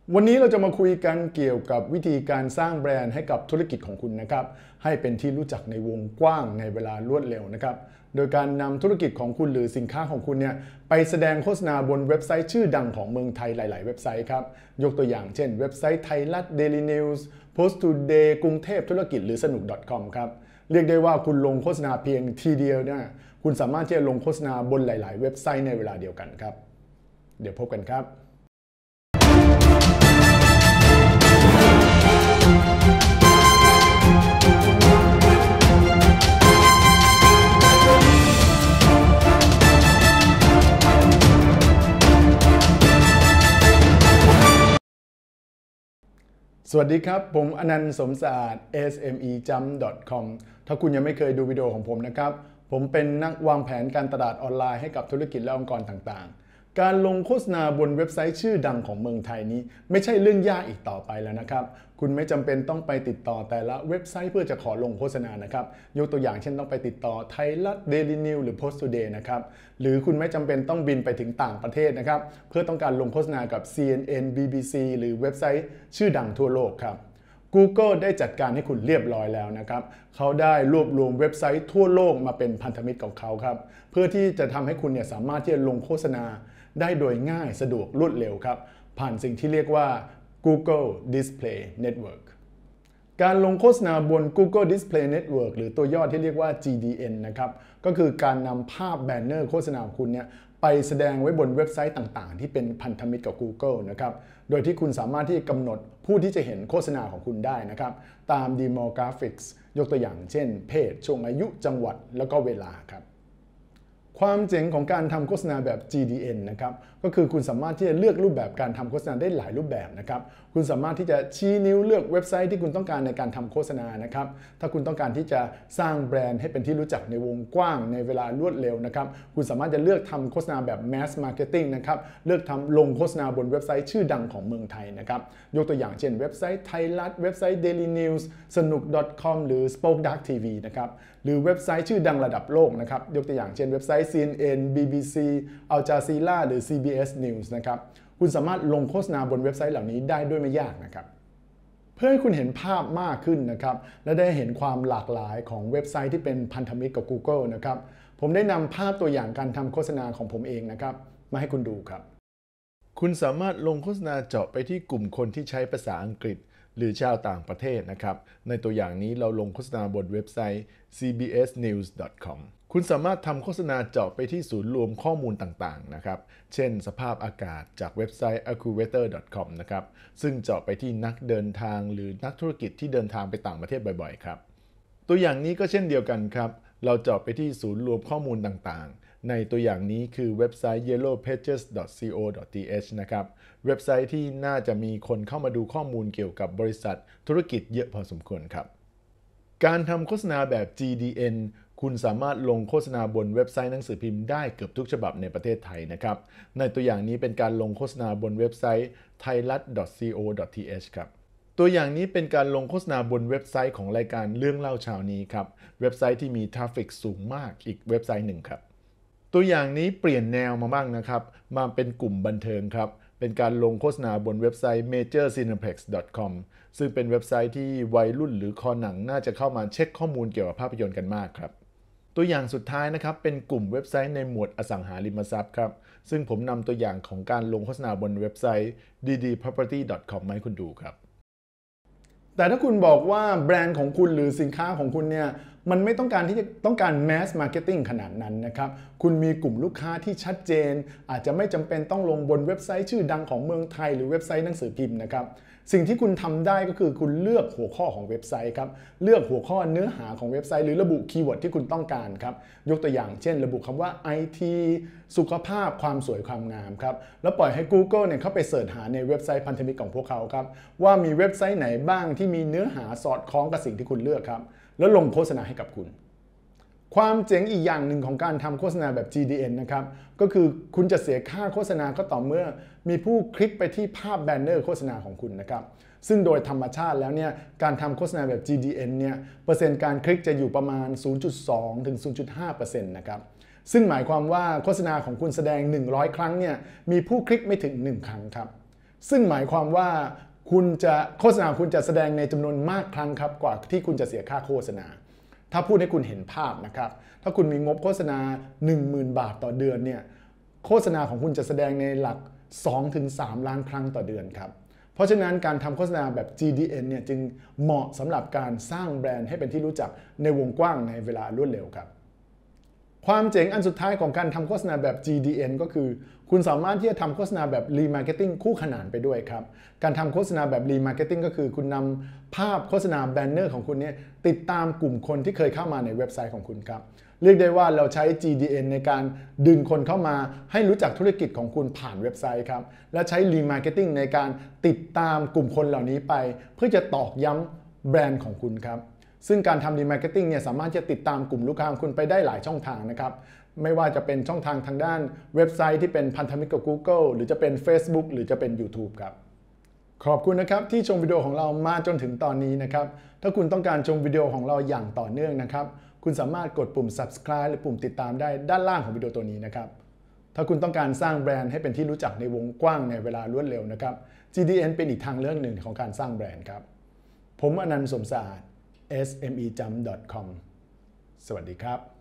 วันนี้เราจะมาคุยกันเกี่ยวกับวิธีการสร้างแบรนด์ให้กับธุรกิจของคุณนะครับให้เป็นที่รู้จักในวงกว้างในเวลารวดเร็วนะครับโดยการนำธุรกิจของคุณหรือสินค้าของคุณเนี่ยไปแสดงโฆษณาบนเว็บไซต์ชื่อดังของเมืองไทยหลายๆเว็บไซต์ครับยกตัวอย่างเช่นเว็บไซต์ไทยรัฐ Daily News Post Today กรุงเทพธุรกิจหรือสนุก .com ครับเรียกได้ว่าคุณลงโฆษณาเพียงทีเดียวเนี่ยคุณสามารถที่จะลงโฆษณาบนหลายๆเว็บไซต์ในเวลาเดียวกันครับเดี๋ยวพบกันครับสวัสดีครับผมอนันต์สมสะอาด smejump.com ถ้าคุณยังไม่เคยดูวิดีโอของผมนะครับผมเป็นนักวางแผนการตลาดออนไลน์ให้กับธุรกิจและองค์กรต่างๆการลงโฆษณาบนเว็บไซต์ชื่อดังของเมืองไทยนี้ไม่ใช่เรื่องยากอีกต่อไปแล้วนะครับคุณไม่จำเป็นต้องไปติดต่อแต่ละเว็บไซต์เพื่อจะขอลงโฆษณานะครับยกตัวอย่างเช่นต้องไปติดต่อไทยรัฐ Daily News หรือ Post Today นะครับหรือคุณไม่จำเป็นต้องบินไปถึงต่างประเทศนะครับเพื่อต้องการลงโฆษณากับ CNN BBC หรือเว็บไซต์ชื่อดังทั่วโลกครับ Google ได้จัดการให้คุณเรียบร้อยแล้วนะครับเขาได้รวบรวมเว็บไซต์ทั่วโลกมาเป็นพันธมิตรของเขาครับเพื่อที่จะทำให้คุณเนี่ยสามารถที่จะลงโฆษณาได้โดยง่ายสะดวกรวดเร็วครับผ่านสิ่งที่เรียกว่า Google Display Network การลงโฆษณาบน Google Display Network หรือตัวย่อที่เรียกว่า GDN นะครับก็คือการนำภาพแบนเนอร์โฆษณาของคุณเนี่ยไปแสดงไว้บนเว็บไซต์ต่างๆที่เป็นพันธมิตรกับ Google นะครับโดยที่คุณสามารถที่กำหนดผู้ที่จะเห็นโฆษณาของคุณได้นะครับตาม Demographics ยกตัวอย่างเช่นเพศช่วงอายุจังหวัดแล้วก็เวลาครับความเจ๋งของการทำโฆษณาแบบ GDN นะครับก็คือคุณสามารถที่จะเลือกรูปแบบการทำโฆษณาได้หลายรูปแบบนะครับคุณสามารถที่จะชี้นิ้วเลือกเว็บไซต์ที่คุณต้องการในการทำโฆษณานะครับถ้าคุณต้องการที่จะสร้างแบรนด์ให้เป็นที่รู้จักในวงกว้างในเวลารวดเร็วนะครับคุณสามารถจะเลือกทำโฆษณาแบบ Mass Marketing นะครับเลือกทำลงโฆษณาบนเว็บไซต์ชื่อดังของเมืองไทยนะครับยกตัวอย่างเช่นเว็บไซต์ไทยรัฐเว็บไซต์ Daily News สนุก .com หรือ Spoke Dark TV นะครับหรือเว็บไซต์ชื่อดังระดับโลกนะครับยกตัวอย่างเช่นเว็บไซต์ CNN BBC Al Jazeera หรือ CBS News นะครับคุณสามารถลงโฆษณาบนเว็บไซต์เหล่านี้ได้ด้วยไม่ยากนะครับเพื่อให้คุณเห็นภาพมากขึ้นนะครับและได้เห็นความหลากหลายของเว็บไซต์ที่เป็นพันธมิตรกับ Google นะครับผมได้นำภาพตัวอย่างการทำโฆษณาของผมเองนะครับมาให้คุณดูครับคุณสามารถลงโฆษณาเจาะไปที่กลุ่มคนที่ใช้ภาษาอังกฤษหรือชาวต่างประเทศนะครับในตัวอย่างนี้เราลงโฆษณาบนเว็บไซต์ cbsnews.com คุณสามารถทำโฆษณาเจาะไปที่ศูนย์รวมข้อมูลต่างๆนะครับเช่นสภาพอากาศจากเว็บไซต์ accuweather.com นะครับซึ่งเจาะไปที่นักเดินทางหรือนักธุรกิจที่เดินทางไปต่างประเทศบ่อยๆครับตัวอย่างนี้ก็เช่นเดียวกันครับเราเจาะไปที่ศูนย์รวมข้อมูลต่างๆในตัวอย่างนี้คือเว็บไซต์ yellowpages.co.th นะครับเว็บไซต์ที่น่าจะมีคนเข้ามาดูข้อมูลเกี่ยวกับบริษัทธุรกิจเยอะพอสมควรครับการทำโฆษณาแบบ GDN คุณสามารถลงโฆษณาบนเว็บไซต์หนังสือพิมพ์ได้เกือบทุกฉบับในประเทศไทยนะครับในตัวอย่างนี้เป็นการลงโฆษณาบนเว็บไซต์ thairat.co.th ครับตัวอย่างนี้เป็นการลงโฆษณาบนเว็บไซต์ของรายการเรื่องเล่าเช้านี้ครับเว็บไซต์ที่มีทราฟฟิกสูงมากอีกเว็บไซต์หนึ่งครับตัวอย่างนี้เปลี่ยนแนวมาบ้างนะครับมาเป็นกลุ่มบันเทิงครับเป็นการลงโฆษณาบนเว็บไซต์ majorcineplex.com ซึ่งเป็นเว็บไซต์ที่วัยรุ่นหรือคอหนังน่าจะเข้ามาเช็คข้อมูลเกี่ยวกับภาพยนตร์กันมากครับตัวอย่างสุดท้ายนะครับเป็นกลุ่มเว็บไซต์ในหมวดอสังหาริมทรัพย์ครับซึ่งผมนำตัวอย่างของการลงโฆษณาบนเว็บไซต์ ddproperty.com มาให้คุณดูครับแต่ถ้าคุณบอกว่าแบรนด์ของคุณหรือสินค้าของคุณเนี่ยมันไม่ต้องการที่จะต้องการ mass marketing ขนาดนั้นนะครับคุณมีกลุ่มลูกค้าที่ชัดเจนอาจจะไม่จำเป็นต้องลงบนเว็บไซต์ชื่อดังของเมืองไทยหรือเว็บไซต์หนังสือพิมพ์นะครับสิ่งที่คุณทำได้ก็คือคุณเลือกหัวข้อของเว็บไซต์ครับเลือกหัวข้อเนื้อหาของเว็บไซต์หรือระบุคีย์เวิร์ดที่คุณต้องการครับยกตัวอย่างเช่นระบุคำว่า IT สุขภาพความสวยความงามครับแล้วปล่อยให้ Google เนี่ยเข้าไปเสิร์ชหาในเว็บไซต์พันธมิตรของพวกเขาครับว่ามีเว็บไซต์ไหนบ้างที่มีเนื้อหาสอดคล้องกับสิ่งที่คุณเลือกครับแล้วลงโฆษณาให้กับคุณความเจ๋งอีกอย่างหนึ่งของการทำโฆษณาแบบ GDN นะครับก็คือคุณจะเสียค่าโฆษณาก็ต่อเมื่อมีผู้คลิกไปที่ภาพแบนเนอร์โฆษณาของคุณนะครับซึ่งโดยธรรมชาติแล้วเนี่ยการทำโฆษณาแบบ GDN เนี่ยเปอร์เซ็นต์การคลิกจะอยู่ประมาณ 0.2 ถึง 0.5% นะครับซึ่งหมายความว่าโฆษณาของคุณแสดง100ครั้งเนี่ยมีผู้คลิกไม่ถึง1ครั้งครับซึ่งหมายความว่าโฆษณาคุณจะแสดงในจำนวนมากครั้งครับกว่าที่คุณจะเสียค่าโฆษณาถ้าพูดให้คุณเห็นภาพนะครับถ้าคุณมีงบโฆษณา 10,000 บาทต่อเดือนเนี่ยโฆษณาของคุณจะแสดงในหลัก 2-3 ล้านครั้งต่อเดือนครับเพราะฉะนั้นการทำโฆษณาแบบ GDN เนี่ยจึงเหมาะสำหรับการสร้างแบรนด์ให้เป็นที่รู้จักในวงกว้างในเวลารวดเร็วครับความเจ๋งอันสุดท้ายของการทำโฆษณาแบบ GDN ก็คือคุณสามารถที่จะทำโฆษณาแบบ Remarketing คู่ขนานไปด้วยครับการทำโฆษณาแบบ Remarketing ก็คือคุณนำภาพโฆษณาแบนเนอร์ของคุณเนี่ยติดตามกลุ่มคนที่เคยเข้ามาในเว็บไซต์ของคุณครับเรียกได้ว่าเราใช้ GDN ในการดึงคนเข้ามาให้รู้จักธุรกิจของคุณผ่านเว็บไซต์ครับและใช้ Remarketing ในการติดตามกลุ่มคนเหล่านี้ไปเพื่อจะตอกย้ำแบรนด์ของคุณครับซึ่งการทำ Remarketing เนี่ยสามารถจะติดตามกลุ่มลูกค้าของคุณไปได้หลายช่องทางนะครับไม่ว่าจะเป็นช่องทางทางด้านเว็บไซต์ที่เป็นพันธมิตรกับ Google หรือจะเป็น Facebook หรือจะเป็น YouTube ครับขอบคุณนะครับที่ชมวิดีโอของเรามาจนถึงตอนนี้นะครับถ้าคุณต้องการชมวิดีโอของเราอย่างต่อเนื่องนะครับคุณสามารถกดปุ่ม subscribe หรือปุ่มติดตามได้ด้านล่างของวิดีโอตัวนี้นะครับถ้าคุณต้องการสร้างแบรนด์ให้เป็นที่รู้จักในวงกว้างในเวลารวดเร็วนะครับ GDN เป็นอีกทางเลือกหนึ่งของการสร้างแบรนด์ครับผมอนันต์ สมสะอาด smejump.com สวัสดีครับ